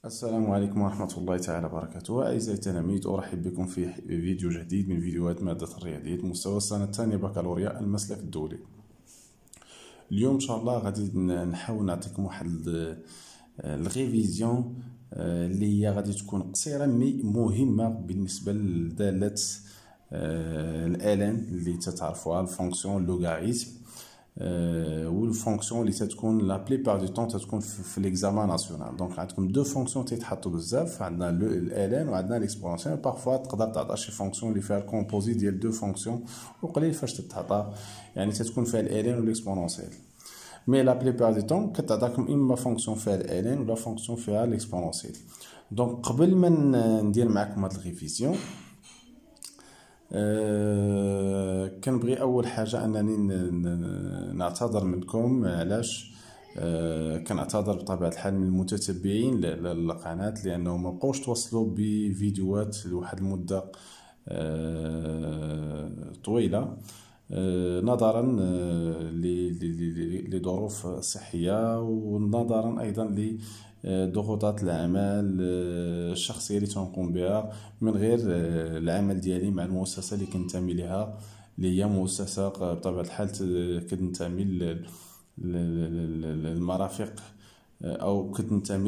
السلام عليكم ورحمة الله تعالى وبركاته. أعزائي التلاميذ، أرحب بكم في فيديو جديد من فيديوهات مادة الرياضيات مستوى السنة الثانية بكالوريا المسلك الدولي. اليوم إن شاء الله غادي نحاول نعطيكم واحد الريفيزيون اللي هي غادي تكون قصيرة مي مهمة بالنسبة لدالة الآلان اللي تتعرفوها، الفونكسيون اللوغاريتم والفونكسيون اللي تتكون لا بليبار دو طون تتكون في ليكزامان ناسيونال. دونك عندكم دو فونكسيون تيتحطوا بزاف، عندنا الالان وعندنا ليكسبونسيون. بارفوا تقدر تعطى شي فونكسيون اللي فيها الكومبوزي ديال دو فونكسيون وقليل فاش تتعطى، يعني تتكون فيها الالان والاكسبونونسيال. مي لا بليبار دو طون كتعطاكم اما فونكسيون فيها الالان ولا فونكسيون فيها الاكسبونونسيال. دونك قبل ما ندير معكم هاد الريفيزيون كنبغي اول حاجه انني نعتذر منكم. علاش؟ كنعتذر بطبيعه الحال من المتتبعين للقناه لانه ما بقاوش توصلوا بفيديوهات لواحد المده طويله، نظرا لظروف صحيه، ونظرا ايضا ضغوطات الأعمال الشخصية اللي تنقوم بها من غير العمل ديالي مع المؤسسة اللي كنتمي لها، اللي هي مؤسسة بطبيعة الحال كتنتمي للمرافق أو كتنتمي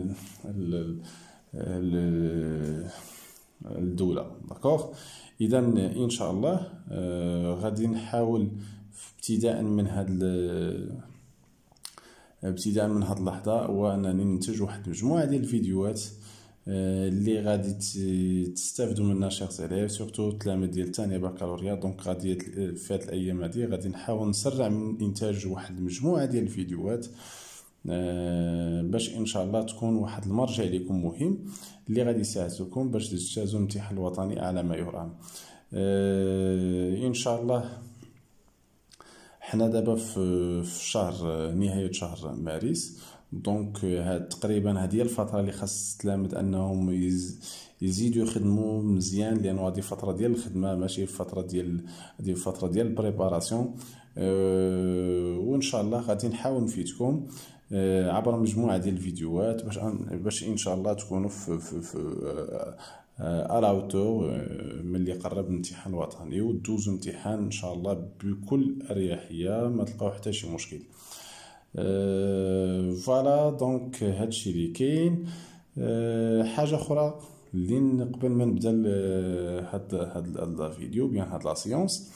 للدولة. داكوغ، إذا إن شاء الله غادي نحاول ابتداء من هاد اللحظة هو أنني ننتج واحد المجموعة ديال الفيديوهات اللي غادي تستافدوا منها شيخ زليف، سورتو التلاميذ ديال الثانية بكالوريا. دونك غادي في هاد الأيام هادي غادي نحاول نسرع من إنتاج واحد المجموعة ديال الفيديوهات باش إن شاء الله تكون واحد المرجع لكم مهم اللي غادي يساعدكم باش تجتازوا الامتحان الوطني على ما يرام. إن شاء الله حنا دابا في شهر نهاية شهر مارس. دونك هاد تقريبا هذه هي الفتره اللي خاص التلاميذ انهم يزيدوا يخدموا مزيان، لانه هذه فتره ديال الخدمه ماشي فتره ديال هذه فتره ديال البريباراسيون. وان شاء الله غادي نحاول نفيدكم عبر مجموعه ديال الفيديوهات باش ان شاء الله تكونوا في على اوتور ملي قرب الامتحان الوطني ودوزو امتحان ان شاء الله بكل اريحيه، ما تلقاو حتى شي مشكل. فوالا، دونك هادشي اللي كاين. حاجه اخرى اللي قبل ما نبدا هاد الفيديو بيان هاد لا سيونس،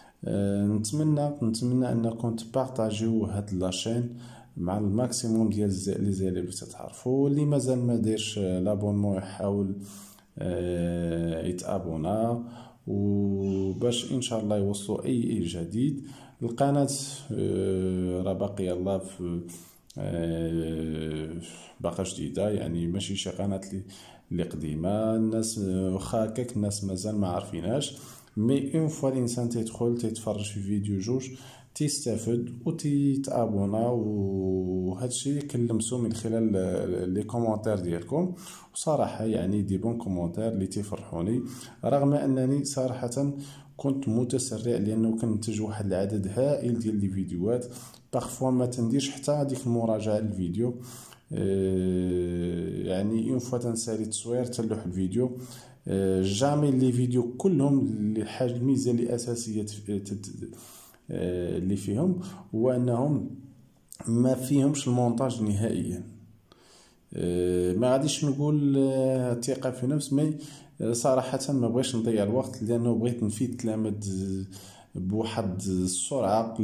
نتمنى انكم تبارطاجيو هاد لاشين مع الماكسيموم ديال لي زاليف اللي تتعرفوا. اللي مازال ما دايرش لابونمون يحاول يتابونا وباش ان شاء الله يوصلوا اي جديد. القناه راه باقيه الله في باقا جديده، يعني ماشي شي قناه اللي قديمه. الناس واخا هكاك الناس مازال ما عارفيناش، مي اون فوا الانسان تيدخل تيتفرج في فيديو جوج تيستافد و تيتابونا، وهادشي كنلمسو من خلال لي كومونتير ديالكم. وصراحه يعني دي بون كومونتير اللي تيفرحوني، رغم انني صراحه كنت متسرع لانه كننتج واحد العدد هائل ديال لي فيديوهات. بارفوا ما تنديرش حتى ديك المراجعه للفيديو، يعني اون فوا تنسالي التصوير تلوح الفيديو. جامي لي فيديو كلهم الحاجه الميزه الاساسيه اللي فيهم هو انهم ما فيهمش المونتاج نهائيا. ما غاديش نقول ثقه في نفس، مي صراحه ما بغيتش نضيع الوقت لانه بغيت نفيد التلاميذ بواحد السرعه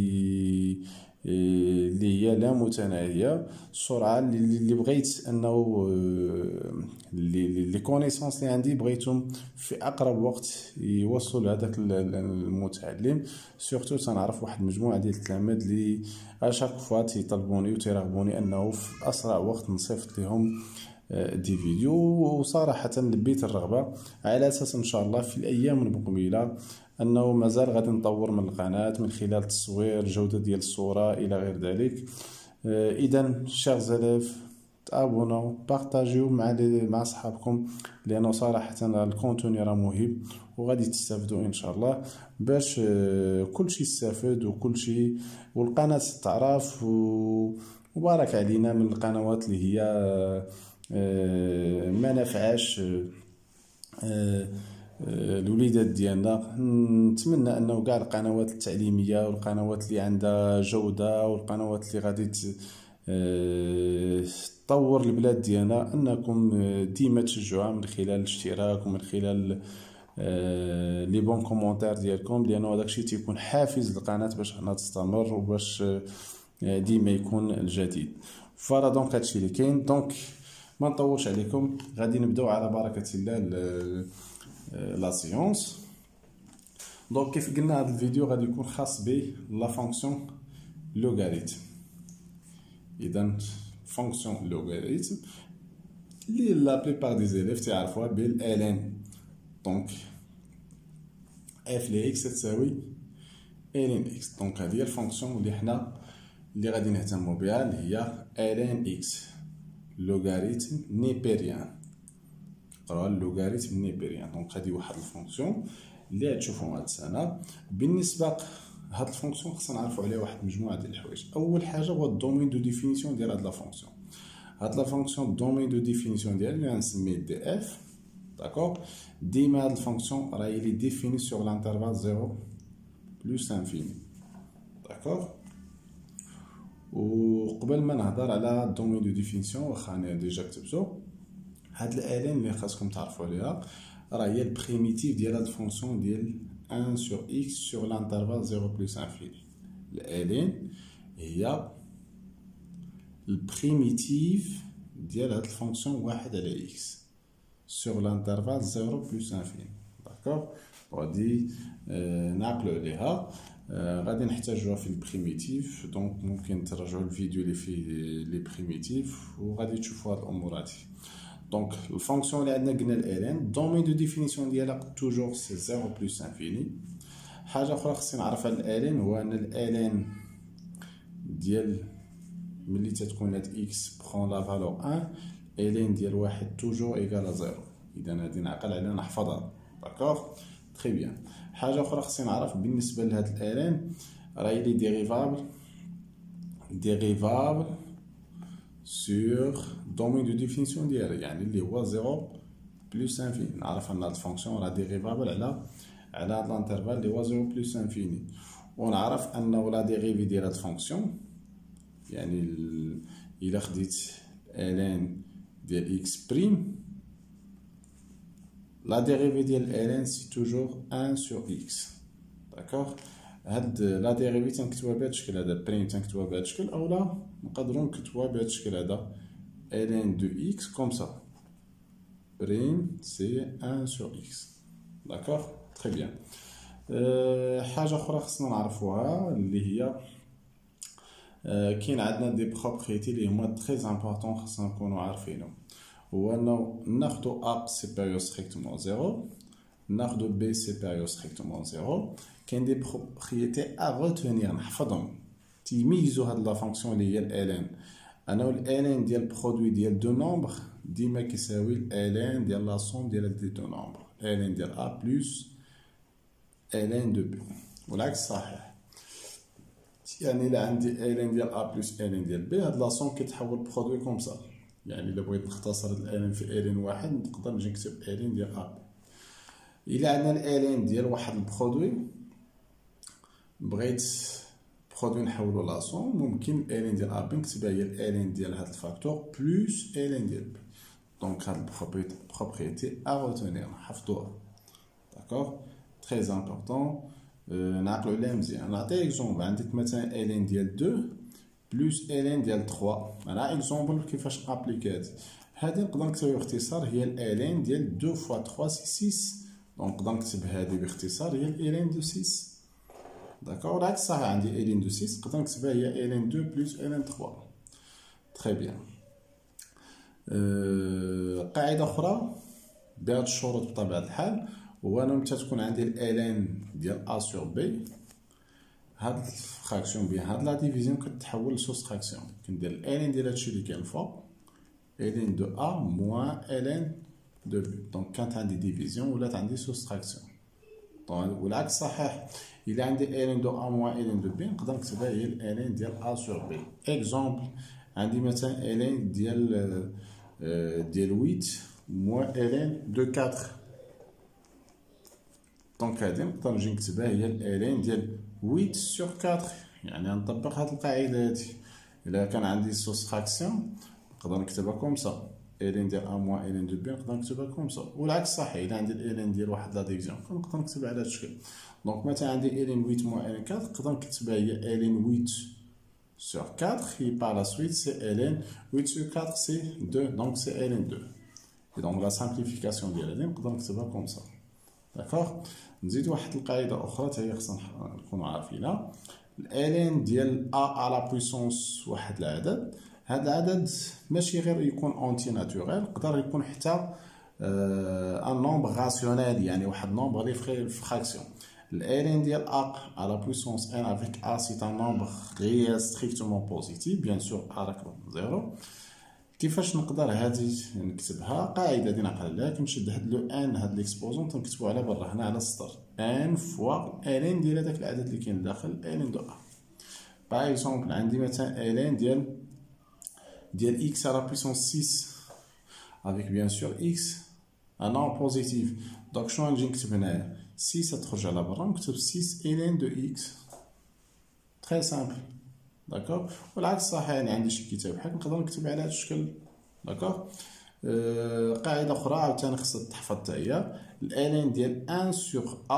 اللي هي لا متناهيه. السرعه اللي بغيت انه لي كونيسونس اللي عندي بغيتهم في اقرب وقت يوصلوا لهذاك المتعلم. سورتو تنعرف واحد المجموعه ديال التلاميذ اللي اشاك فوا تيطلبوني وتيرغبوني انه في اسرع وقت نصيفط لهم دي فيديو، وصراحه لبيت الرغبه على اساس ان شاء الله في الايام المقبله انه مازال غادي نطور من القناه من خلال التصوير، جوده ديال الصوره الى غير ذلك. اذا شير زليف، تابوناو، بارطاجيو مع صحابكم، لانه صراحه الكونتوني راه مهم وغادي تستافدوا ان شاء الله باش كل شيء يستافد وكل شيء والقناه تعرف مبارك علينا من القنوات اللي هي ما نفعاش الوليدات ديالنا. نتمنى انه كاع القنوات التعليميه والقنوات اللي عندها جوده والقنوات اللي غادي تطور البلاد ديالنا انكم ديما تشجعوها من خلال الاشتراك ومن خلال لي بون كومونتير ديالكم، لانه هذاك الشيء تيكون حافز للقناه باش حنا تستمر وباش ديما يكون الجديد. فوالا دونك هادشي اللي كاين. دونك ما نطولش عليكم، غادي نبداو على بركه الله لا سيونس. دونك كيف قلنا هذا الفيديو غادي يكون خاص ب لا فونكسيون لوغاريتم. اذا فونكسيون لوغاريتم اللي لا بليبار دي زيليف تعرفوها بالالين. دونك اف لي اكس تساوي الين اكس. دونك هذه هي الفونكسيون اللي حنا غادي نهتموا بها، اللي هي الين اكس لوغاريتم نيبيريان. قراو اللوغاريتم نيبيريان. دونك هذه واحد الفونكسيون اللي غتشوفوها هاد السنه. بالنسبه هاد الفونكسيون خصنا نعرفوا عليها واحد المجموعه ديال الحوايج. اول حاجه هو الدومين دو ديفينيسيون ديال هاد لا فونكسيون. هاد لا فونكسيون الدومين دو ديفينيسيون ديالها اللي غنسميه دي اف. داكوغ. ديما هاد الفونكسيون راهي لي ديفيني سور لانترفال 0 بلس انفيني. داكوغ. وقبل ما نهضر على الدومين دو ديفينيسيون واخا انا ديجا كتبتو، هاد الالين اللي خاصكم تعرفوا عليها راه هي البريميتيف ديال هاد الفونكسيون ديال 1 sur x sur l'intervalle 0 plus infini. الالين هي البريميتيف ديال هاد الفونكسيون 1 على x sur l'intervalle 0 plus infini. داكوغ. غادي نعقلوا عليها. غادي نحتاجوها في البريميتيف. دونك ممكن ترجعوا الفيديو اللي فيه لي بريميتيف وغادي تشوفوا هاد الامور هادي. دونك الفونكسيون اللي عندنا قلنا الالين الدومين دو ديفينيسيون ديالها توجور سي 0 بلس انفيني. حاجه اخرى خصني نعرف على الالين هو ان الالين ديال ملي تتكون هاد اكس برون لا فالور 1 الين ديال واحد توجور ايكال 0. اذا غادي نعقل عليها نحفظها. داكوغ. تري بيان. حاجه اخرى خصني نعرف بالنسبه لهاد الالين راهي لي ديريفابل sur domaine de définition ديالها، يعني اللي هو 0 بلس انفيني. نعرف ان هاد الفونكسيون راه ديريفابل على هاد الانترفال اللي هو 0 بلس انفيني. ونعرف انه لا ديريفي ديال هاد الفونكسيون يعني الا خديت الين ديال اكس بريم لا ديريفي ديال الين سي توجور 1 sur x. داكوغ. هاد لا ديريفي تنكتبوها بهاد الشكل هذا، بريم تنكتبوها بهاد الشكل، اولا نقدروا نكتبوها بهاد الشكل هذا ln دو x كوم سا بريم سي 1 sur x. داكوغ. تري بيان. حاجه اخرى خصنا نعرفوها اللي هي كاين عندنا دي بروبريتي اللي هما تري امبورطون خصنا نكونوا عارفينهم. هو انه ناخذوا a سيبيريور ستريكتومون 0 ناخذوا b سيبيريور ستريكتومون 0. كاين دي بروبريتي ا روتونير نحفظهم تيميزوا هاد لا فونكسيون اللي هي الالين. انا الالين ديال برودوي ديال دو نومبر ديما كيساوي الالين ديال لا سوم ديال دي دو نومبر. الين ديال a بلس الين دو b والعكس صحيح. يعني الا عندي الين ديال a بلس الين ديال b هاد لا سوم كيتحول برودوي كوم سا. يعني الا بغيت نختصر الالين في الين واحد نقدر نجي نكتب الين ديال a. الا عندنا الالين ديال واحد البرودوي بغيت برودوي نحولو لا سوم ممكن الين ديال ا بي نكتبها هي الالين ديال هاد الفاكتور بلس الين ديال بي. دونك هاد البروبريتي ا روتونير نحفظوها. داكوغ. تري امبورطون نعقلو عليها مزيان. نعطي اكزومبل. عندك مثلا الين ديال 2 بلس الين ديال 3. انا اكزومبل كيفاش ابليكي هادي نقدر نكتبها باختصار هي الالين ديال 2 فوا 3 سي 6. دونك نقدر نكتب هادي باختصار هي الالين دو 6. داكوغ. العكس صحيح. عندي الين دو 6 نقدر نكتبها هي الين 2 بلس الين 3. تري بيان. قاعده اخرى بهاد الشروط بطبيعه الحال هو انا متى تكون عندي الالين ديال ا سور بي هاد الفراكسيون بين هاد لا ديفيزيون كتحول لسوستراكسيون. كندير الالين ديال هادشي اللي كاين الفوق الين دو ا موان الين دو بي. دونك كانت عندي ديفيزيون ولات عندي سوستراكسيون. طبعا والعكس صحيح. الا عندي الين دو ا موان الين دو بي نقدر نكتبها هي الالين ديال ا سور بي. اكزومبل عندي مثلا الين ديال 8 موان الين دو 4. دونك هادي نقدر نجي نكتبها هي الالين ديال 8 سور 4. يعني نطبق هاد القاعده هادي. الا كان عندي سوستراكسيون نقدر نكتبها كوم سا، الين ديال ا موان الين دو بي نقدر نكتبها كوم سا، والعكس صحيح. الا عندي الالين ديال واحد لا ديفيزيون نقدر نكتبها على هاد الشكل. دونك مثلا عندي الين 8 موان الين 4 نقدر نكتبها هي الين 8 sur 4 et par la suite c'est ln 8 sur 4 c'est 2, donc c'est ln 2. Et donc la simplification de ln نقدر نكتبها comme ça. d'accord. نزيد واحد القاعده اخرى حتى هي خصنا نكونوا عارفينها. ln ديال a à la puissance واحد العدد، هذا العدد ماشي غير يكون اونتي ناتوريل، يقدر يكون حتى ان نومبر راسيونيل، يعني واحد نومبر لي فراكسيون. ln ديال a à la puissance n avec a c'est un nombre réel strictement positif bien sûr a رقم 0. كيفاش نقدر هذه نكتبها؟ قاعده دي نقل لها، كنشد هاد لو ان هاد ليكسبوزون تنكتبو على برا هنا على السطر n فوا ln ديال هذاك العدد اللي كاين داخل ln دو a. باغ اكزومبل عندي مثلا ln ديال x à la puissance 6 avec bien sûr x un nombre positif. دونك شنو غنجي نكتب هنايا؟ 6 تخرج على برا نكتب 6 ln دو x. تري سامبل. داكوغ. والعكس صحيح، يعني عندي شي كتاب بحال نقدر نكتب على هذا الشكل. داكوغ. قاعده اخرى عاوتاني خصها تحفظ حتى هي ln ديال 1 sur a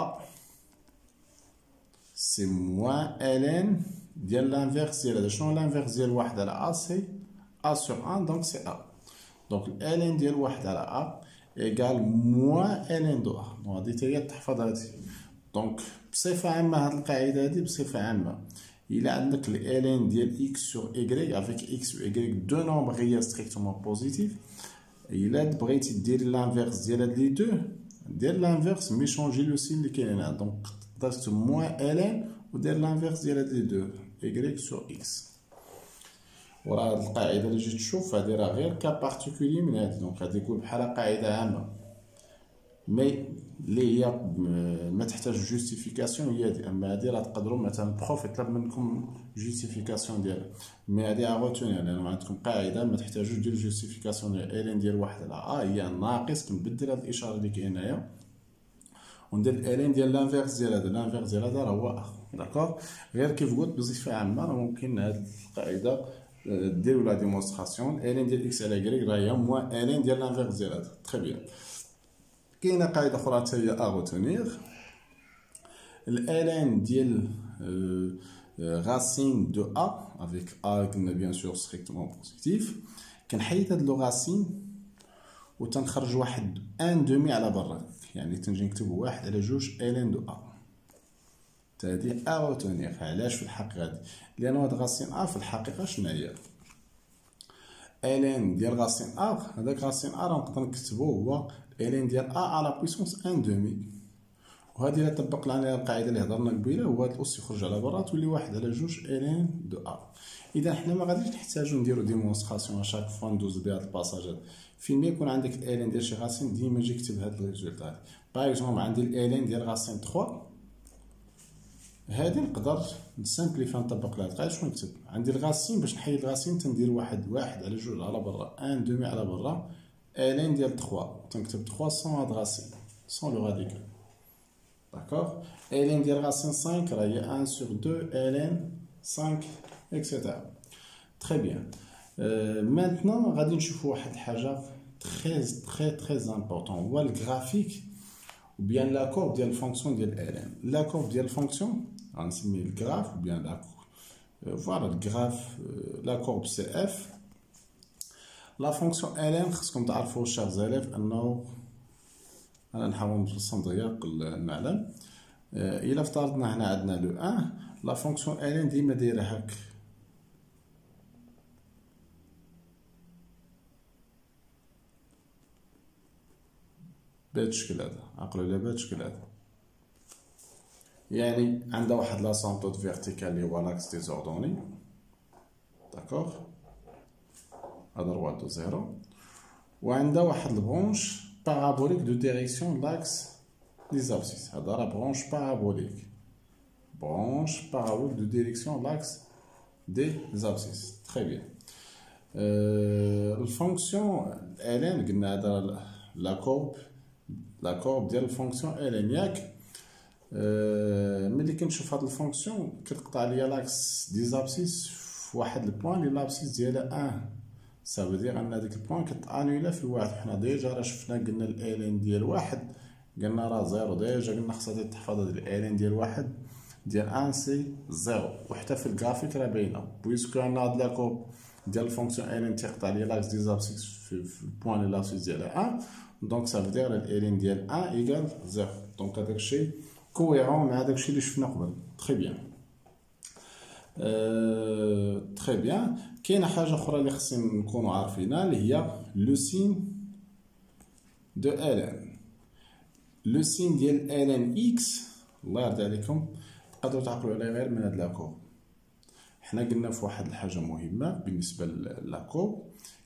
سي موان ln ديال لانفيرس ديال هذا. شنو لانفيرس ديال 1 على a؟ سي a sur 1 دونك سي a. دونك ln ديال 1 على a ايكال موان ln دو a. دونك هادي حتى هي تحفظ هادي. دونك بصفه عامه هاد القاعده هادي بصفه عامه il عندك ln ديال x sur y avec x و y دو نومبر غير ستريكتومون بوزيتيف. الا بغيتي دير لانفيرس ديال هاد لي دو دير لانفيرس مي شونجي لو سين اللي كاين هنا. دونك تقدر تكتب موان ln ودير لانفيرس ديال هاد لي دو y sur x. وراه هاد القاعده اللي جيت تشوف هادي راه غير كا بارتيكولي من هادي. دونك غادي يكون بحال قاعده عامه مي اللي هي ما تحتاج جوستيفيكاسيون هي هادي. اما هادي راه تقدروا مثلا بروف يطلب منكم جوستيفيكاسيون ديالها، مي هادي اغوتونير لان عندكم قاعده ما تحتاجوش دير جوستيفيكاسيون ديال ln ديال 1 على a هي ناقص. كنبدل هاد الاشاره اللي كاين هنايا وندير ln ديال لانفيرس ديال هذا. لانفيرس ديال هذا راه هو a. داكوغ. غير كيف قلت بصفه عامه راه ممكن هاد القاعده ديروا لا ديمونستراسيون ln ديال x على y راه هي موان ln ديال لانفيرس ديال هذا. تري بيان. كاينه قاعده اخرى حتى هي اغوتونير. ln ديال racine de a avec a قلنا bien sûr strictement positif. كنحيد هاد لو racine و تنخرج واحد ان دومي على برا، يعني تنجي نكتب 1 على 2 ln دو a. هادي اغوتونير. علاش في الحقيقه هادي؟ لان هاد racine a في الحقيقه شنو هي؟ ln ديال راسين a هذاك راسين a راه نقدر نكتبو هو ln ديال a على بويسونس ان دومي. وهذه الا طبقنا عليها القاعده اللي هضرنا قبيله هو هذا الاس يخرج على برا تولي 1 على 2 ln دو a. اذا حنا ما غاديش نحتاجو نديرو ديمونستراسيون شاك فوا ندوز بها هاد الباساجات. فين ما يكون عندك ln ديال شي راسين ديما جي كتب هاد الريزولتا هادي. باغ اكزومبل عندي ln ديال راسين 3 هادي نقدر نسامبليفي نطبق لها القاعده. شنو نكتب؟ عندي الغاسين باش نحيد الغاسين تندير 1 على 2 على برا ان دومي على برا ln ديال 3 تنكتب 3 سون هاد غاسين سون لو راديكال. داكوغ. ln ديال غاسين 5 راه هي 1 sur 2 ln 5 اكسيتيرا. تري بيان. مانتنون غادي نشوفوا واحد الحاجه تري امبورطون هو الجرافيك ou bien la courbe ديال الفونكسيون ديال ln. la courbe ديال الفونكسيون غنسميه الجراف ou bien la voilà le graphe la courbe c'est f. la fonction ln خصكم تعرفوا chers élèves انه انا نحاول نفصل دقيق المعلم. الا افترضنا هنا عندنا لو 1 لا فونكسيون ln ديما دايره هاك بهذا الشكل هذا. عقلوا على بهذا الشكل هذا، يعني عندها واحد لاسونطود فيرتيكال اللي هو لاكس ديزوردوني. داكوغ. هذا روا دو زيرو. وعندها واحد البرونش بارابوليك دو ديريكسيون لاكس دي ابسيس. هذا راه برونش بارابوليك. برونش بارابوليك دو ديريكسيون لاكس دي ابسيس. تري بيان. الفونكسيون الان قلنا هذا لا كورب ديال الفونكسيون الان ياك. ملي كنشوف هاد الفونكسيون كتقطع ليا لاكس دي زابسيس في واحد البوان اللي لابسيس ديالها 1. سافو دير ان هذيك البوان كتانيلا في واحد. حنا ديجا راه شفنا قلنا الالين ديال واحد قلنا راه زيرو، ديجا قلنا خاصها تحفظ هاد الالين ديال واحد ديال 1 سي زيرو، وحتى في الجرافيك راه باينه بويسكو عندنا هاد لاكوب ديال الفونكسيون الين تيقطع ليا لاكس دي زابسيس في البوان اللي لابسيس ديالها 1. دونك سافو دير الالين ديال 1 ايكال زيرو. دونك هذاك الشيء كويرون مع داكشي اللي شفنا قبل. تري بيان. تري بيان. كاينه حاجه اخرى اللي خصنا نكونوا عارفينها اللي هي لو سين دو الان. لو سين ديال الان اكس الله يرضي عليكم تقدروا تعقلوا عليه غير من هاد لاكوب. حنا قلنا في واحد الحاجه مهمه بالنسبه لاكوب،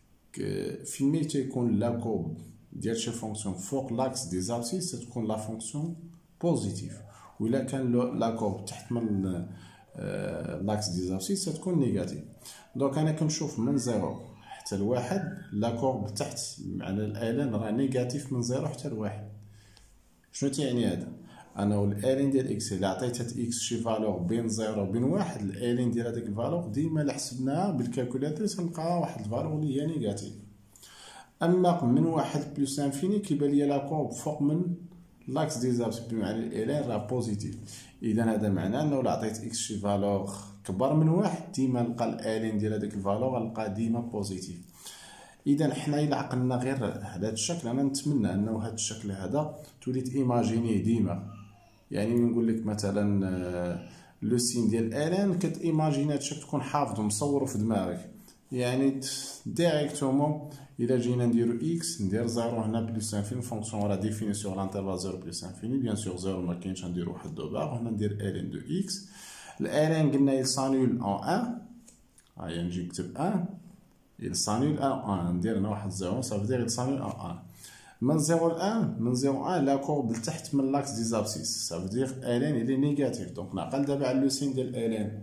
فين ما تيكون لاكوب ديال شي فونكسيون فوق لاكس دي زابسيس تكون لا فونكسيون بوزيتيف، وإلا كان لاكوب تحت من لاكس دي زابسيس تكون نيجاتيف. دونك انا كنشوف من زيرو حتى لواحد لاكوب تحت معنى الالين راه نيجاتيف من زيرو حتى لواحد. شنو تيعني هذا؟ انا الالين ديال اكس اللي عطيتها اكس شي فالور بين زيرو وبين واحد، الالين ديال هذيك الفالور ديما اللي حسبناها بالكالكولاتور تلقاها واحد الفالور اللي هي نيجاتيف. اما من واحد بلس انفيني كيبان ليا لاكوب فوق من لاكس دي زابسيس بمعنى الالين راه بوزيتيف. اذا هذا معناه انه الا عطيت اكس شي فالور كبر من واحد ديما نلقى الالين ديال هذيك الفالور غنلقى ديما بوزيتيف. اذا حنا الا عقلنا غير هذا الشكل، انا نتمنى انه هذا الشكل هذا تولي تيماجينيه ديما. يعني نقول لك مثلا لو سين ديال الان كتيماجيني هذا الشكل تكون حافظه مصوره في دماغك. يعني ديريكتومون الا جينا نديرو اكس ندير زيرو هنا بلس انفيني، فونكسيون راه ديفيني سور لانترفال زيرو بلس انفيني، بيان سور زيرو ما كاينش نديرو واحد دو باغ. هنا ندير الين دو اكس. الالين قلنا يسانول ان 1، هيا نجي نكتب 1 يسانول ان 1، ندير هنا واحد زيرو صافي دير يسانول ان 1. من 0 ل 1 من 0 1 لا كورب لتحت من لاكس دي زابسيس صافي دير الين اللي نيجاتيف. دونك نعقل دابا على لو سين ديال الين.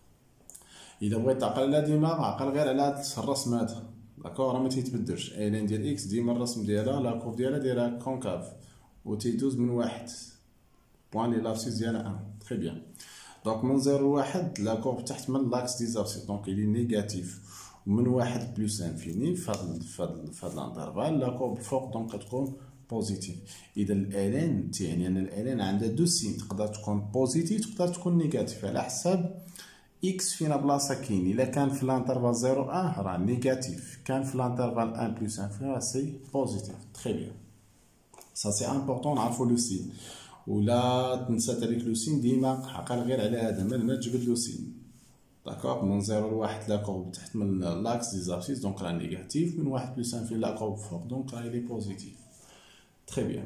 اذا بغيت تعقل على ديما عقل غير على هاد الرسم هذا داكور، راه ما تيتبدلش. الين ديال اكس ديما الرسم ديالها لا كورب ديالها دايره كونكاف و تيدوز من واحد بوان لي لابسيس ديالها 1. تري بيان. دونك من 0 ل 1 لا كورب تحت من لاكس دي زابسيس دونك اللي نيجاتيف، ومن واحد بلس انفيني فهاد الانترفال لا كورب الفوق دونك كتكون بوزيتيف. اذا الالين تعني ان الالين عندها دو سين، تقدر تكون بوزيتيف تقدر تكون نيجاتيف على حساب اكس فينا بلاصه كاين. الا كان في الانترفال 0 1 راه نيجاتيف، كان في الانترفال 1 بلس انفيني راه سي بوزيتيف. تري بيان. سا سي امبورطون نعرفو لو سين، ولا تنسات هذيك لو سين ديما عقل غير على هذا من هنا تجبد لو سين داكوغ. من 0 ل 1 لا كورب تحت من لاكس دي زابسيس دونك راه نيجاتيف، من 1 بلس انفيني لا كورب فوق دونك راه لي بوزيتيف. تري بيان.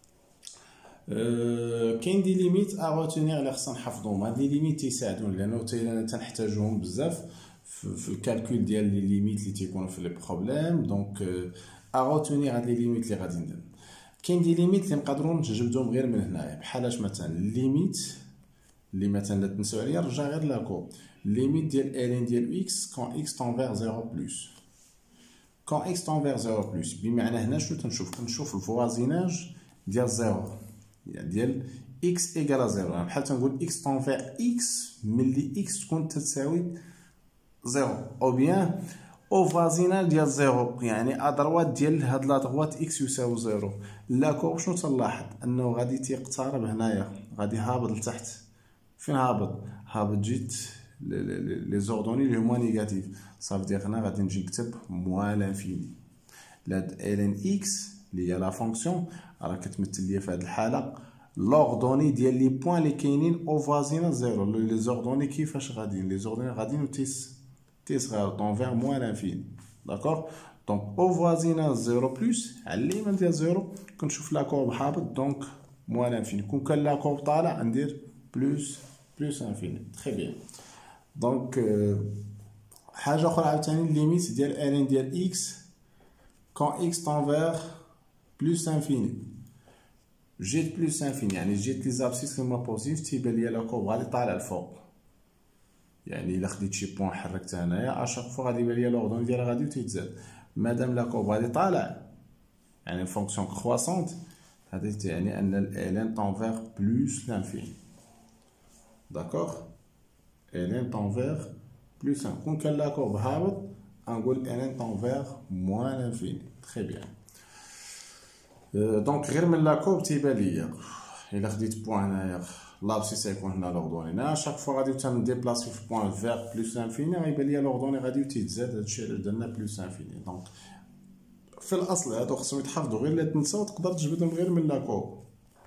كاين دي ليميت ا روتونيغ اللي خصنا نحفظوهم. هاد لي ليميت تيساعدون لانه تنحتاجوهم بزاف في الكالكول ديال لي ليميت اللي تيكونوا في لي بروبليم. دونك ا روتونيغ هاد لي ليميت اللي غادي ندير. كاين دي ليميت اللي نقدروا نجبدهم غير من هنايا، بحال مثلا الليميت اللي مثلا لا تنسوا عليا رجع غير لاكو ليميت ديال الين ديال اكس كون اكس تنفير 0 بلس. كون اكس تنفير 0 بلس بمعنى هنا شنو كنشوف الفوازيناج ديال 0 ديال اكس ايكال 0. بحال تنقول اكس تنفير اكس ملي اكس تكون تساوي 0 او بيان او فازينال ديال 0 يعني ادروات ديال هاد لادروات اكس يساوي 0. لاكو شنو تنلاحظ انه غادي تيقترب هنايا غادي هابط لتحت. فين هابط جيت لي زوردوني اللي هما نيجاتيف صافي دير هنا غادي نجي نكتب موال انفيني لهاد الين اكس اللي هي لا فونكسيون راه كتمثل ليا في هاد الحاله لوردوني ديال لي بوين اللي كاينين او فازينا 0. لي زوردوني كيفاش غاديين؟ لي زوردوني غاديين تي صغار طون فيغ موال انفيني داكوغ. دونك او فازينا 0 بلس على اليمين ديال 0 كنشوف لا كورب هابط دونك موال انفيني. كون كان لا كورب طالع ندير بلس انفيني. تري بيان. دونك حاجه اخرى عاوتاني ليميت ديال الين ديال اكس كون اكس تنفير بلس انفيني. جيت بلس انفيني يعني جيت لي زابسيس هما بوزيتيف تيبان ليا لا كورب غادي طالع الفوق. يعني الا خديت شي بوان حركتها هنايا اشاك فوا غادي يبان ليا لوردوني ديالها غادي تيتزاد. مادام لا كورب غادي طالع يعني الفونكسيون كرواسونت، هذا تعني ان الان طون بلوس لانفيني. داكوغ، الان طون بلوس ان. كون كان لا كورب هابط غنقول الان طون موان لانفيني. تري بيان. دونك غير من لا كورب تيبان ليا الا خديت بوان هنايا لابسيس يكون هنا لوردوني هنا شاك فوا غادي تنديبلاسي في بوان فيغ بلوس لانفيني غيبان ليا لوردوني غادي تيتزاد. هادشي علاش درنا بلوس لانفيني. دونك في الاصل هادو خصهم يتحفظوا غير لا تنساو تقدر تجبدهم غير من لا كورب.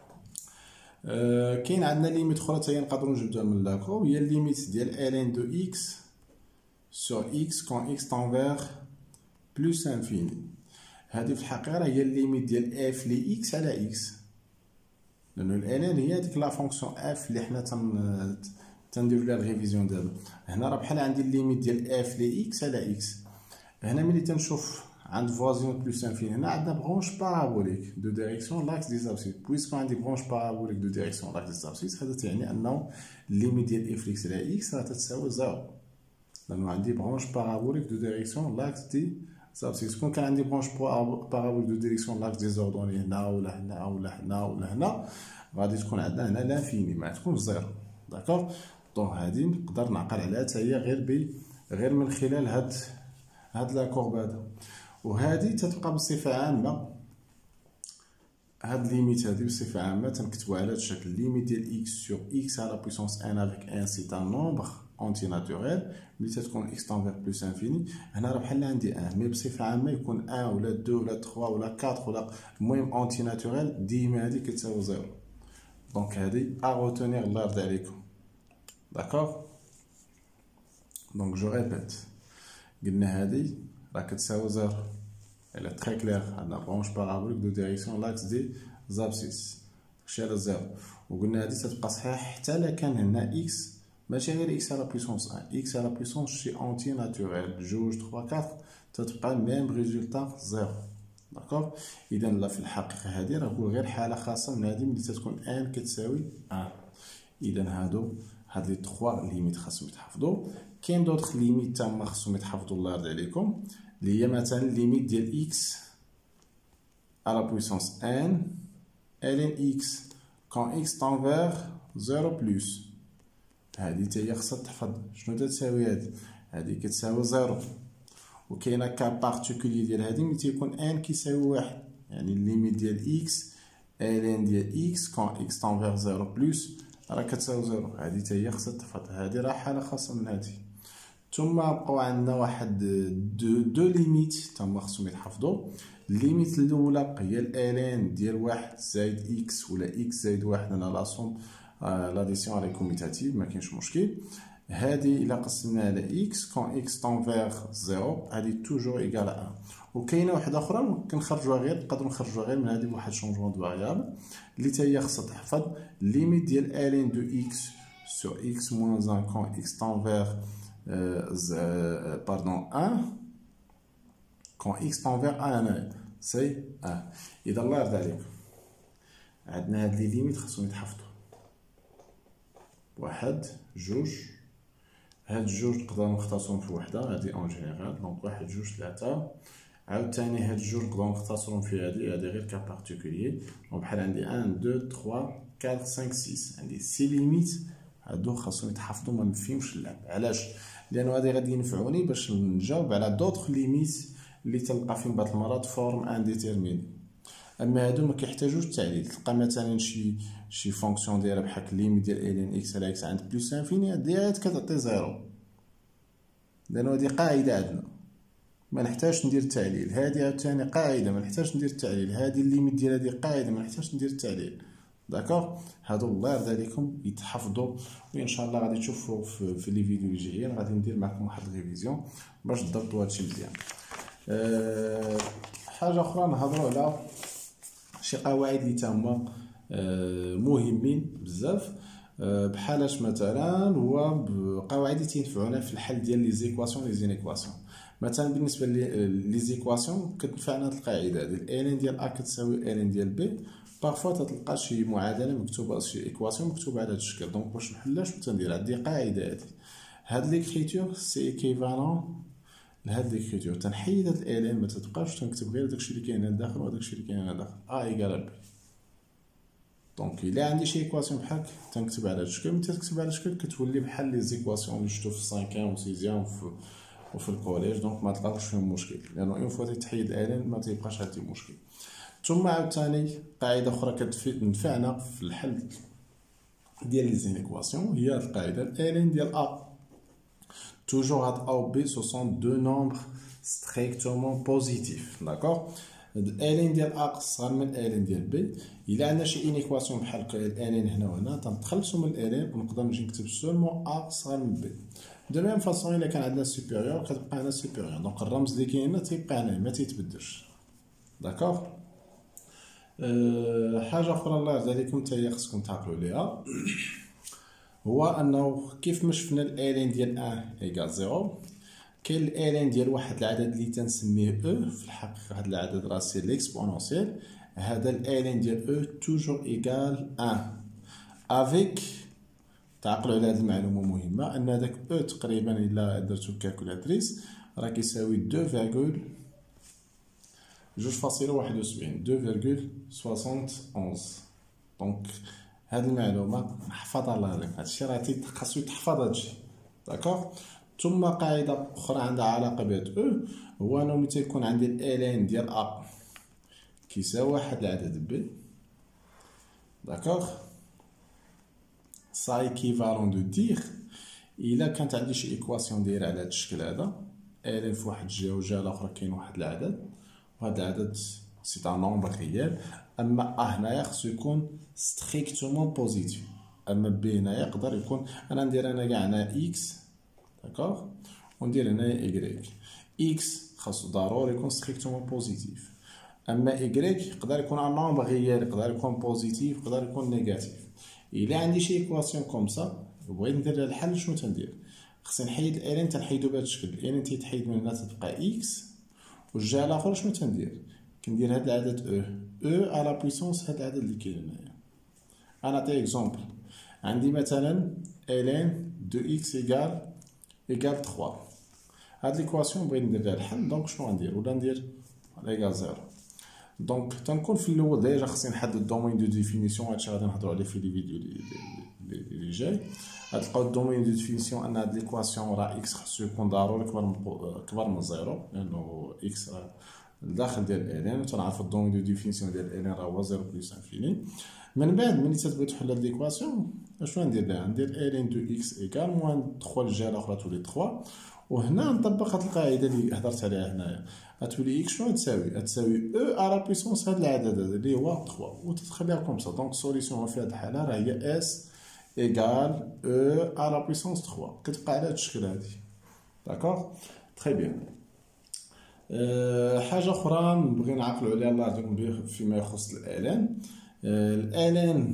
كاين عندنا ليميت اخرى حتى هي نقدروا نجبدوها من لا كورب، هي الليميت ديال ln دو x sur x quand x tend vers plus infini. هذه في الحقيقه هي الليميت ديال f ل x على x، لانه ln هي ديك لا فونكسيون f اللي حنا تنديروا لها الريفيزيون دابا. هنا راه بحال عندي الليميت ديال f ل x على x. هنا ملي تنشوف عند فوازيون بلوس انفيني هنا عندنا برونش بارابوليك دو ديريكسيون لاكس دي زابسيس. بويسكو عندي برونش بارابوليك دو ديريكسيون لاكس دي زابسيس، هذا تعني انه الليميت ديال اف اكس على اكس راه تتساوي زيرو، لانه عندي برونش بارابوليك دو ديريكسيون لاكس دي زابسيس. كون كان عندي برونش بارابوليك دو ديريكسيون لاكس دي زوردوني هنا ولا هنا ولا هنا ولا هنا، غادي تكون عندنا هنا لانفيني ما تكون زيرو. داكوغ، دونك هادي نقدر نعقل عليها حتى هي غير من خلال هاد لا كورب هذا. وهذه تتبقى بصفه عامه، هاد ليميت هادي بصفه عامه تنكتبوا على هاد الشكل ليميت ديال x sur x على بويسونس 1 افيك 1 سي ان نومبر اونتي ناتوريل. ملي تتكون x طون فيغ بلوس انفيني هنا راه بحال عندي 1 مي بصفه عامه يكون 1 ولا 2 ولا 3 ولا 4 ولا المهم اونتي ناتوريل ديما هادي كتساوي زيرو. دونك هادي ا روتونيغ الله يرضي عليكم. داكوغ، دونك جو ريبيت، قلنا هادي راه كتساوي زيرو. Elle est très claire. عندنا برونش بارابوليك دو ديريكسيون لاكس دي زابسيس داكشي على زيرو. وقلنا هادي تتبقى صحيحه حتى لا كان هنا اكس ماشي غير اكس على بويسونس 1، اكس على بويسونس شي اونتي ناتوريل 2 3 4 تتبقى ميم ريزولتا زيرو. داكوغ، اذا لا في الحقيقه هادي راه نقول غير حاله خاصه من هادي ملي تتكون ان كتساوي 1. اذا هاد لي 3 ليميت خاصهم يتحفظوا. كاين دوطخ ليميت تما خاصهم يتحفظوا الله يرضي عليكم، اللي هي مثلا ليميت ديال x على بويسونس n ln x quand x tend vers 0 بلس. هذه حتى هي خاصها تحفظ. شنو تساوي هذه كتساوي 0. وكاينه كا بارتيكولي ديال هذه ملي تيكون n كيساوي 1، يعني الليميت ديال x ln ديال x quand x tend vers 0 بلس راه كتساوي 0. هذه حتى هي خاصها تحفظ، هذه راه حاله خاصه من هذه. ثم بقاو عندنا واحد دو ليميت تما خصهم يتحفظوا. الليميت الاولى هي الان ديال 1 زائد اكس ولا اكس زائد 1 انا لا سوم لاديسيون على كوميتاتيف ما كاينش مشكل. هذه الا قسمنا على اكس كون اكس طون فيغ 0 هذه توجور ايكال 1. وكاينه واحده اخرى ممكن نخرجوها غير نقدروا نخرجوها غير من هذه بواحد شونجمون دو فاريابل اللي حتى هي خصها تحفظ. ليميت ديال الان دو اكس سور اكس موان 1 كون اكس طون فيغ pardon 1 quand x tend vers 1 سي 1. اذا الله يرضي عليكم عندنا هاد لي ليميت خاصهم يتحفظوا. واحد جوج، هاد جوج نقدروا نختصرهم في وحده هادي اون جينيرال. دونك واحد جوج ثلاثه. عاوتاني هاد جوج نقدروا نختصرهم في هادي غير كا بارتيكولي. وبحال عندي 1 2 3 4 5 6 عندي 6 ليميت. هادو خاصهم يتحفظوا ما نفيهمش اللعب. علاش؟ لانه هادي غادي ينفعوني باش نجاوب على دوطخ ليميت اللي تلقى فيهم بعض المرات فورم انديتيرميني. اما هادو ما كيحتاجوش التعليل. تلقى مثلا شي فونكسيون دايره بحال ليميت ديال الين اكس على اكس عند بلس انفيني ديريكت كتعطي زيرو، لانه هادي قاعده عندنا ما نحتاجش ندير التعليل. هادي عاوتاني قاعده ما نحتاجش ندير التعليل. هادي الليميت ديال هادي قاعده ما نحتاجش ندير التعليل. داكوغ، هادو الله يرضي عليكم يتحفظوا. وان شاء الله غادي تشوفوا في لي فيديو اللي جايين غادي ندير معكم واحد الريفيزيون باش تضبطوا هادشي مزيان. حاجه اخرى نهضروا على شي قواعد اللي تما مهمين بزاف، بحالاش مثلا هو قواعد اللي تنفعونا في الحل ديال لي زيكواسيون لي زينيكواسيون. مثلا بالنسبه لي زيكواسيون كتنفعنا هاد القاعده ديال الين ديال ا كتساوي الين ديال بي. بارفوا تلقى شي معادله مكتوبه شي ايكواسيون مكتوبه على هذا الشكل. دونك باش نحلها شنو تندير؟ عندي قاعده هاد ليكريتور سي ايكيفالون لهاد ليكريتور. تنحيد هاد الالين ما تتبقاش، تنكتب غير داكشي اللي كاين لداخل وهداكشي اللي كاين لداخل ا ايكال بي. دونك الا عندي شي ايكواسيون بحال هكا تنكتب على هاد الشكل. ملي تكتب على الشكل كتولي بحال لي زيكواسيون اللي شفتو في 5 و 6 وفي الكوليج. دونك ما تلقاوش فيهم مشكل، لانه اون فوا تيتحيد الالين ما تيبقاش عندي مشكل. ثم عاوتاني قاعده اخرى كتنفعنا في الحل ديال لي زينيكواسيون هي هاد القاعده الالين ديال ا. توجور هاد ا و بي سو سون دو نومبر ستريكتومون بوزيتيف. داكوغ، الالين ديال ا اصغر من الالين ديال بي. الا عندنا شي انيكواسيون بحال الالين هنا وهنا تنتخلصوا من الالين ونقدر نجي نكتب سولمون ا اصغر من بي. دو ميم فاصون الا كان عندنا سوبيريور كتبقى هنا سوبيريور، دونك الرمز اللي كاين هنا تيبقى هنا ما تيتبدلش. داكوغ. حاجه اخرى الله يرضي عليكم حتى هي خصكم تعقلوا ليها، هو انه كيف ما شفنا الالين ديال 1 ايكال 0 كاين الالين ديال واحد العدد اللي تنسميه او. في الحقيقه هذا العدد راه سي ليكسبونونسيال. هذا الالين ديال او توجور ايكال 1 افيك. تعقلوا على هذه المعلومه مهمه، ان هذاك او تقريبا الا درتو كالكولاتريس راه كيساوي 2.71. دونك هاد المعلومه نحفظها الله يرضيك، هادشي راه خاصو يتحفظ هادشي. داكوغ. ثم قاعده اخرى عندها علاقه بهاد او، هو انه ملي تيكون عندي الالين ديال ا كيساوي واحد العدد بي، داكوغ، سا ايكيفالون دو دير الا كانت عندي شي ايكواسيون دايره على هاد الشكل هذا، الين في واحد الجهه والجهه الاخرى كاين واحد العدد، وهذا العدد سي ان نومبر ريال. اما ا هنايا خصو يكون ستريكتومون بوزيتيف، اما بي هنايا يقدر يكون انا ندير انا كاع هنا اكس، داكوغ، وندير هنايا ايكغيك. اكس خاصو ضروري يكون ستريكتومون بوزيتيف، اما ايكغيك يقدر يكون ان نومبر ريال، يقدر يكون بوزيتيف، يقدر يكون نيجاتيف. الا عندي شي ايكواسيون كوم سا وبغيت ندير لها الحل، شنو تندير؟ خصني نحيد الالين، تنحيدو بهذا الشكل. الالين تيتحيد من هنا تتبقى اكس، والجهه الاخرى شنو تندير؟ كندير هاد العدد او على بويسونس هاد العدد اللي كاين هنايا. انا نعطي اكزومبل، عندي مثلا الين دو اكس ايكال 3. هاد ليكواسيون بغيت ندير لها الحل، دونك شنو غندير؟ ولا ندير ايكال 0. دونك تنكون في الاول ديجا خصني نحدد الدومين دو ديفينيسيون، هادشي غادي نهضروا عليه في لي فيديو اللي جاي. غتلقاو الدومين دو ديفينيسيون ان هاد ليكواسيون راه اكس خصو يكون ضروري كبر من 0، لانه اكس راه الداخل ديال الالين، وتنعرفوا الدومين دو ديفينيسيون ديال الالين راه هو 0 بلس انفيني. من بعد ملي تتبغي تحل هاد ليكواسيون اشنو ندير لها؟ ندير الين دو اكس ايكال موان 3 الجهه الاخرى تولي 3، وهنا نطبق هاد القاعده اللي هضرت عليها هنايا. غتولي اكس شنو تساوي او على بويسونس هاد العدد هذا اللي هو 3، وتتخليها كوم سا. دونك سوليسيون في هاد الحاله راه هي اس ايكال او على بويسونس 3، كتبقى على هاد الشكل هادي. داكوغ، تري بيان. حاجه اخرى نبغي نعقلوا عليها الله يعطيكم فيما يخص الالين. الالين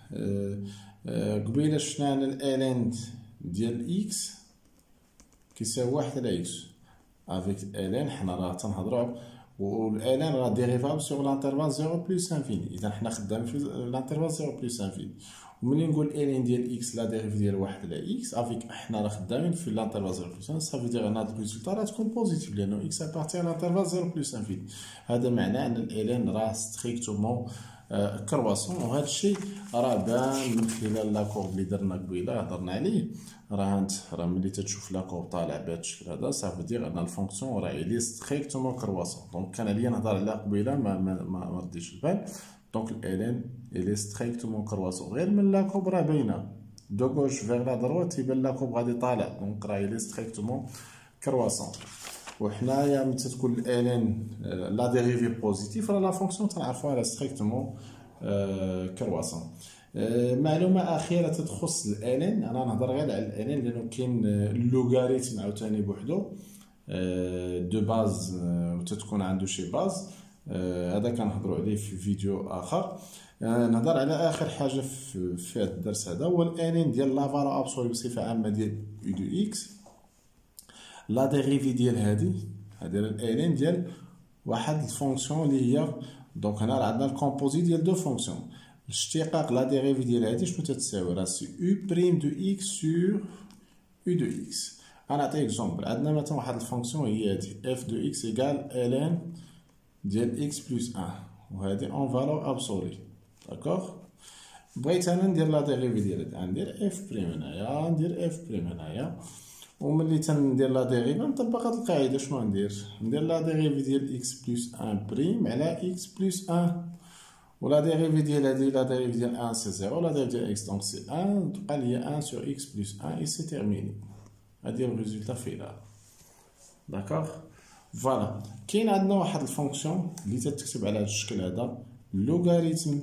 قبيله شفنا ان الالين ديال اكس كيساوي 1 على اكس افيك الين. حنا راه تنهضروا والالين راه ديريفابل سور لانترفال 0 بلس انفيني، اذا حنا خدامين في لانترفال 0 بلس انفيني. وملي نقول الين ديال اكس لا ديريف ديال 1 على اكس افيك حنا راه خدامين في لانترفال 0 بلس 1، صافي دير ان هاد الريزولتا راه تكون بوزيتيف، لانه اكس ابارتي لانترفال 0 بلس انفيني. هذا معناه ان الالين راه ستريكتومون كرواسون، وهذا الشيء راه بان من خلال لاكورب اللي درنا قبيله هضرنا عليه. راه ملي تتشوف لاكورب طالع بهذا الشكل هذا صافي دير ان الفونكسيون راه لي ستريكتومون كرواسون. دونك كان عليا نهضر عليها قبيله ما رديتش البال. دونك الالين لي ستريكتومون كرواسون، غير من لاكورب راه باينه دو غوش فيغ لا دروات تيبان لاكورب غادي طالع، دونك راه لي ستريكتومون كرواسون. وحنايا ملي تكون الالين لا ديريفي بوزيتيف راه لا فونكسيون تنعرفوها راه ستريكتومون كرواسون. معلومه اخيره تخص الالين، انا نهضر غير على الالين لانه كاين اللوغاريتم عاوتاني بوحدو دو باز وتتكون عنده شي باز، هذا كنهضروا عليه في فيديو اخر. نهضر على اخر حاجه في هذا الدرس هذا، هو الالين ديال لا فالو ابسولي بصفه عامه ديال دو اكس. لا ديريفي ديال هذه الالين ديال واحد الفونكسيون اللي هي، دونك هنا راه عندنا الكومبوزي ديال دو فونكسيون. الاشتقاق لا ديريفي ديال هذه شنو تتساوي؟ راه سي او بريم دو اكس سور U de X. غنعطي اكزومبل. عندنا مثلا واحد الفونكسيون هي هادي F de X égale ln ديال X plus 1 وهادي اون فالور ابسولي. داكوغ. بغيت انا ندير لا ديريفي ديال ندير اف بريم هنايا، ندير اف بريم هنايا، وملي تندير لا ديريفي نطبق هاد القاعده. شنو ندير لا ديريفي ديال اكس بلس 1 بريم على اكس بلس 1، ولا ديريفي ديال هادي لا ديريفي ديال 1 سي 0، لا ديريفي ديال اكس دونك سي 1، تبقى لي 1 سور اكس بلس 1 اي سي تيرميني. هادي الريزولتا فينال. داكوغ. فوالا. كاين عندنا واحد الفونكسيون اللي تتكتب على هاد الشكل هذا، لوغاريتم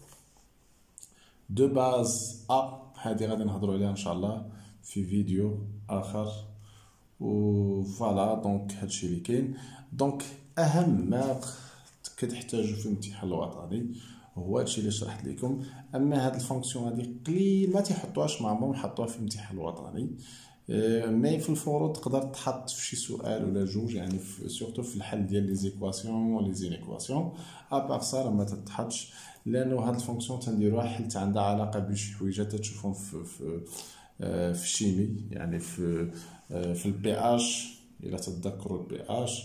دو باز ا. هادي غادي نهضروا عليها ان شاء الله في فيديو اخر. و فوالا دونك هادشي اللي كاين. دونك اهم ما كتحتاجو في الامتحان الوطني هو هادشي اللي شرحت لكم. اما هاد الفونكسيون هادي قليل ما تيحطوهاش، ما عمرهم حطوها في الامتحان الوطني. مي في الفروض تقدر تحط في شي سؤال ولا جوج، يعني سورتو في الحل ديال لي زيكواسيون و لي زينيكواسيون. ابار سا ما تتحطش، لانه هاد الفونكسيون تنديروها حيت عندها علاقه بشي حويجات تشوفهم في الشيمي، يعني في البي اش. الا تتذكروا البي اش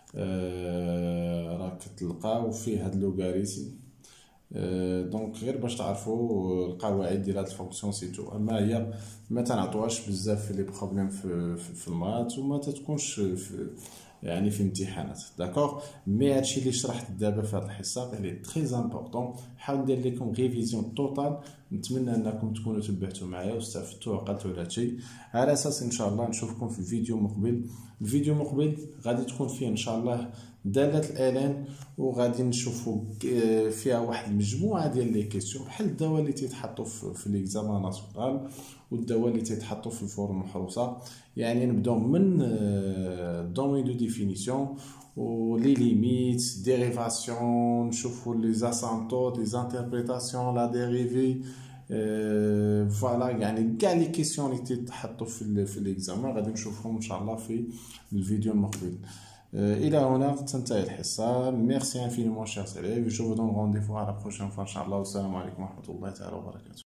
راك تلقاو فيه هاد لوغاريتم. دونك غير باش تعرفوا القواعد ديال هاد الفونكسيون سيتو. اما هي ما تنعطوهاش بزاف في لي بروبليم في المات، وما تتكونش يعني في امتحانات. داكوغ. مي هادشي اللي شرحت دابا في هاد الحصه اللي تري امبورطون. حاول ندير لكم ريفيزيون توتال. نتمنى انكم تكونوا تبعتوا معايا واستفدتوا وعقلتوا على هادشي. على اساس ان شاء الله نشوفكم في الفيديو مقبل. الفيديو مقبل غادي تكون فيه ان شاء الله دالة الالان، وغادي نشوفوا فيها واحد المجموعه ديال لي كيسيون بحال الدواء اللي تيتحطوا في ليكزامان ناسيونال والدواء اللي تيتحطوا في الفورم المحروسه. يعني نبداو من دومين دو ديفينيسيون و لي ليميت ديريفاسيون، نشوفوا لي اسامبتوت لي انتربريتاسيون لا ديريفي. فوالا يعني كاع لي كيسيون اللي تيتحطوا في ليكزامان غادي نشوفهم ان شاء الله في الفيديو المقبل. الى هنا تنتهي الحصه. ميرسي انفينيمون شير élèves. Je vous donne rendez-vous à la prochaine fois ان شاء الله. والسلام عليكم ورحمه الله تعالى وبركاته.